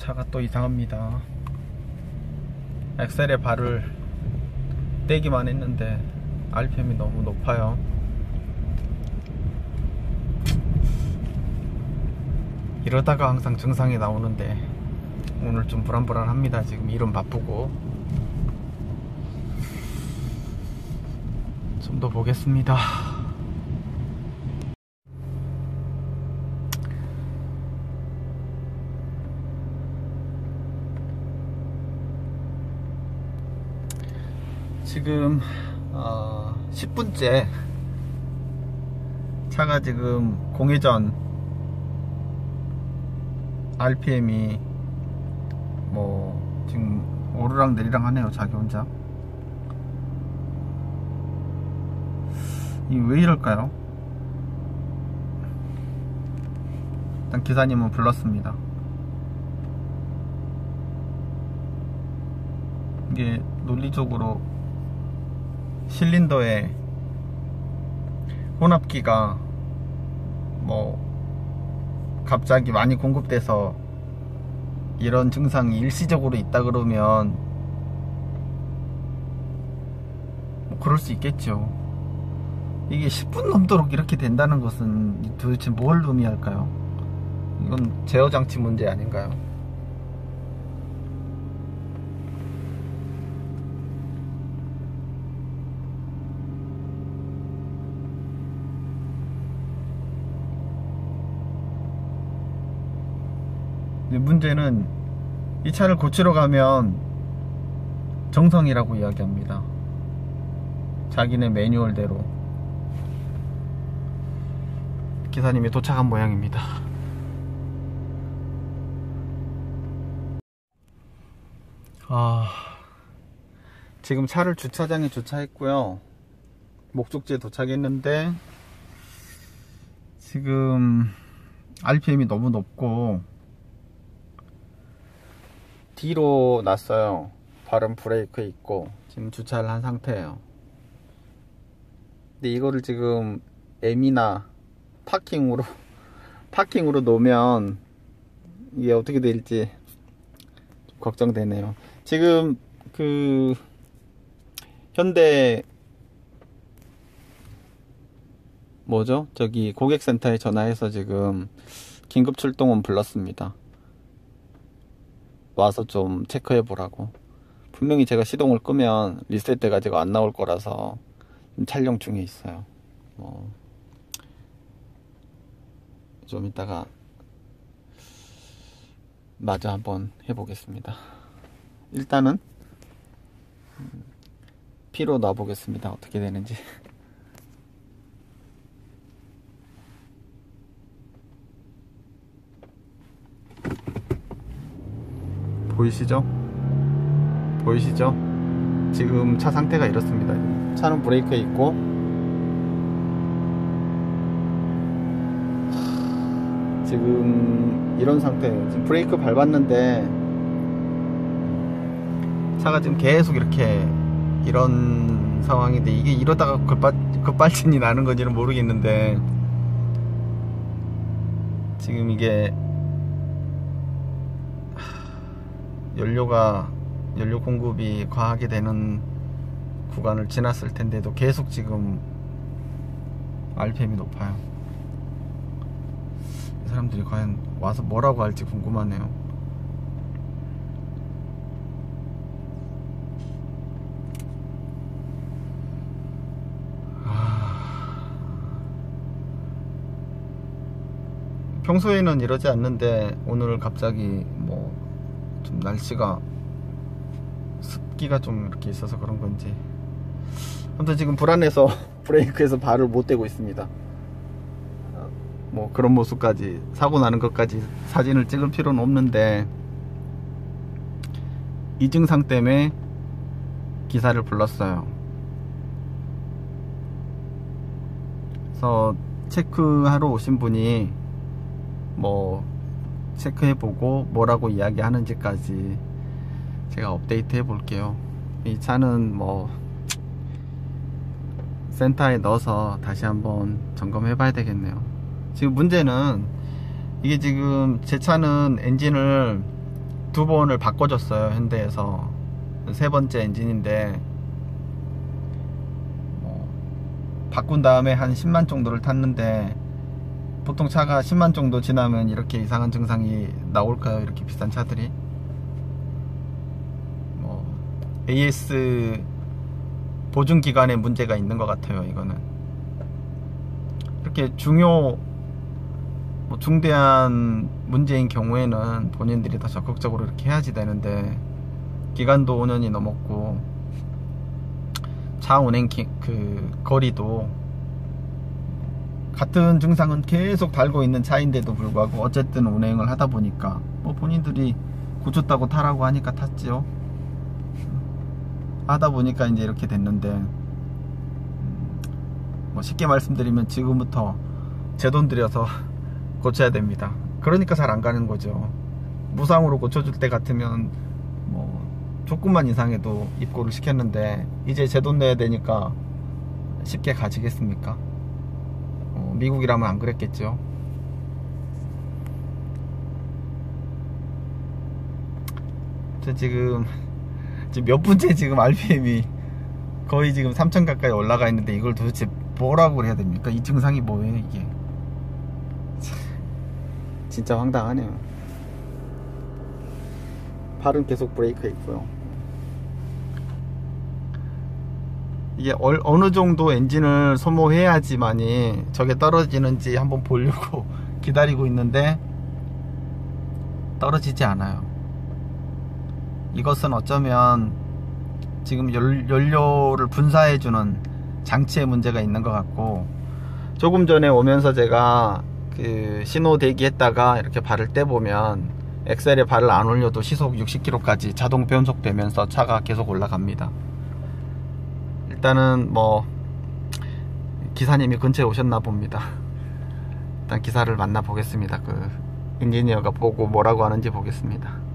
차가 또 이상합니다. 엑셀에 발을 떼기만 했는데 RPM이 너무 높아요. 이러다가 항상 증상이 나오는데 오늘 좀 불안불안합니다. 지금 일은 바쁘고. 좀 더 보겠습니다. 지금 10분째 차가 지금 공회전 RPM이 뭐 지금 오르락 내리락 하네요. 자기 혼자. 이 왜 이럴까요? 일단 기사님은 불렀습니다. 이게 논리적으로 실린더에 혼합기가 뭐 갑자기 많이 공급돼서 이런 증상이 일시적으로 있다 그러면 뭐 그럴 수 있겠죠. 이게 10분 넘도록 이렇게 된다는 것은 도대체 뭘 의미할까요? 이건 제어장치 문제 아닌가요? 근데 문제는 이 차를 고치러 가면 정성이라고 이야기합니다. 자기네 매뉴얼대로. 기사님이 도착한 모양입니다. 지금 차를 주차장에 주차했고요. 목적지에 도착했는데 지금 RPM이 너무 높고 뒤로 났어요. 발은 브레이크에 있고 지금 주차를 한 상태예요. 근데 이거를 지금 M이나 파킹으로 놓으면 이게 어떻게 될지 좀 걱정되네요. 지금 그 현대 뭐죠? 저기 고객센터에 전화해서 지금 긴급 출동원 불렀습니다. 와서 좀 체크해 보라고. 분명히 제가 시동을 끄면 리셋 돼가지고 안 나올 거라서 지금 촬영 중에 있어요. 좀 이따가 마저 한번 해보겠습니다. 일단은 P로 놔보겠습니다. 어떻게 되는지. 보이시죠? 보이시죠? 지금 차 상태가 이렇습니다. 차는 브레이크에 있고 지금 이런 상태예요. 지금 브레이크 밟았는데 차가 지금 계속 이렇게 이런 상황인데 이게 이러다가 급발진이 나는 건지는 모르겠는데 지금 이게 연료 공급이 과하게 되는 구간을 지났을 텐데도 계속 지금 RPM이 높아요. 이 사람들이 과연 와서 뭐라고 할지 궁금하네요. 평소에는 이러지 않는데 오늘 갑자기 뭐 좀 날씨가 습기가 좀 이렇게 있어서 그런 건지 아무튼 지금 불안해서 브레이크에서 발을 못 대고 있습니다. 뭐 그런 모습까지, 사고 나는 것까지 사진을 찍을 필요는 없는데 이 증상 때문에 기사를 불렀어요. 그래서 체크하러 오신 분이 뭐 체크해보고 뭐라고 이야기하는지까지 제가 업데이트 해볼게요. 이 차는 뭐 센터에 넣어서 다시 한번 점검해 봐야 되겠네요. 지금 문제는 이게 지금 제 차는 엔진을 두 번을 바꿔줬어요, 현대에서. 세 번째 엔진인데 바꾼 다음에 한 10만 정도를 탔는데, 보통 차가 10만 정도 지나면 이렇게 이상한 증상이 나올까요? 이렇게 비싼 차들이. AS 보증기간에 문제가 있는 것 같아요, 이거는. 이렇게 중대한 문제인 경우에는 본인들이 더 적극적으로 이렇게 해야지 되는데, 기간도 5년이 넘었고 차 운행 거리도 같은 증상은 계속 달고 있는 차인데도 불구하고 어쨌든 운행을 하다 보니까 본인들이 고쳤다고 타라고 하니까 탔지요. 하다 보니까 이제 이렇게 됐는데, 쉽게 말씀드리면 지금부터 제 돈 들여서 고쳐야 됩니다. 그러니까 잘 안 가는 거죠. 무상으로 고쳐줄 때 같으면 조금만 이상해도 입고를 시켰는데, 이제 제 돈 내야 되니까 쉽게 가지겠습니까? 미국이라면 안 그랬겠죠. 저 지금 몇 분째 지금 RPM이 거의 지금 3000 가까이 올라가 있는데, 이걸 도대체 뭐라고 해야 됩니까? 이 증상이 뭐예요, 이게? 진짜 황당하네요. 발은 계속 브레이크에 있고요. 이게 어느 정도 엔진을 소모해야지만이 저게 떨어지는지 한번 보려고 기다리고 있는데 떨어지지 않아요. 이것은 어쩌면 지금 연료를 분사해주는 장치에 문제가 있는 것 같고, 조금 전에 오면서 제가 신호 대기했다가 이렇게 발을 떼보면 엑셀에 발을 안 올려도 시속 60km까지 자동 변속되면서 차가 계속 올라갑니다. 일단은 기사님이 근처에 오셨나 봅니다. 일단 기사를 만나 보겠습니다. 엔지니어가 보고 뭐라고 하는지 보겠습니다.